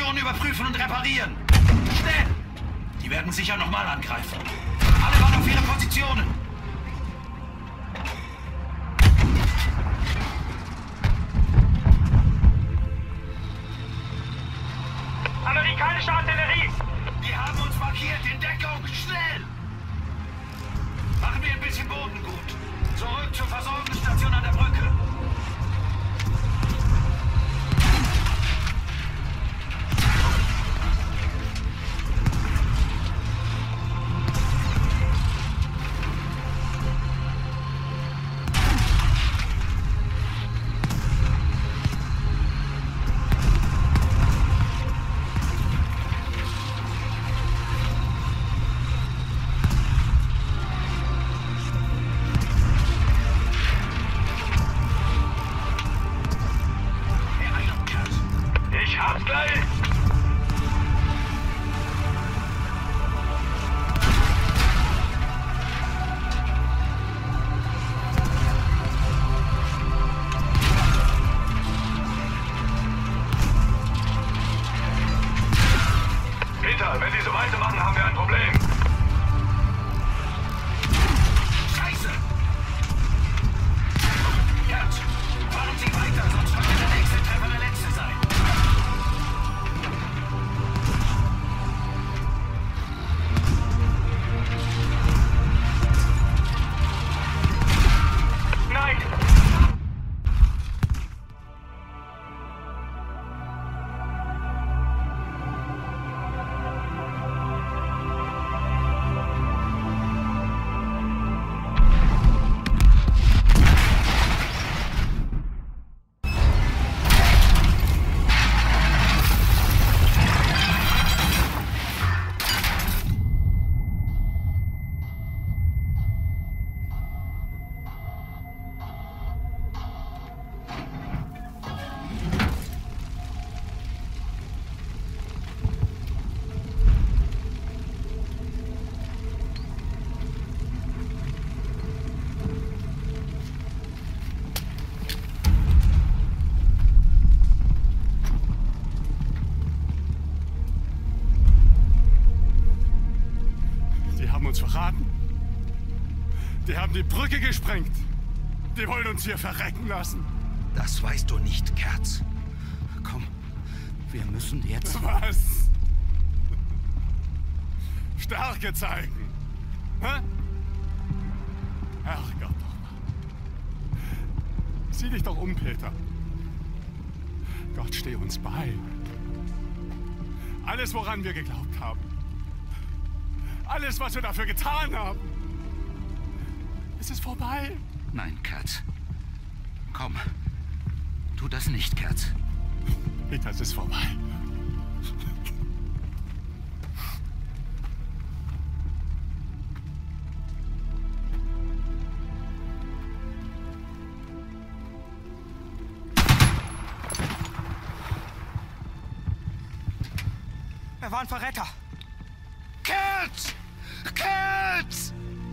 Positionen überprüfen und reparieren. Schnell! Die werden sicher nochmal angreifen. Alle Mann auf ihre Positionen! Amerikanische Artillerie! Die haben uns markiert! In Deckung! Schnell! Machen wir ein bisschen Boden gut. Zurück zur Versorgungsstation an der Brücke. Wenn die so weitermachen, haben wir ein Problem. Scheiße! Gerd, fahren Sie weiter, sonst könnte der nächste Treffer der letzte sein. Nein! Uns verraten. Die haben die Brücke gesprengt. Die wollen uns hier verrecken lassen. Das weißt du nicht, Kerz. Komm, wir müssen jetzt... Was? Stärke zeigen. Hä? Herrgott doch mal. Sieh dich doch um, Peter. Gott steh uns bei. Alles, woran wir geglaubt haben. Alles, was wir dafür getan haben. Es ist vorbei. Nein, Kerz. Komm. Tu das nicht, Kerz. Peter, es ist vorbei. Er war ein Verräter. Kerz! Kerz!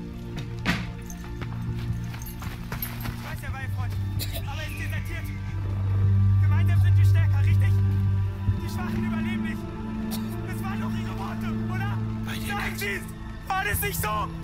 Ich weiß, er war ein Freund, aber er ist desertiert. Gemeinsam sind wir stärker, richtig? Die Schwachen überleben nicht. Das waren doch ihre Worte, oder? Bei dir, Sagen Kerz. Sie es! War das nicht so?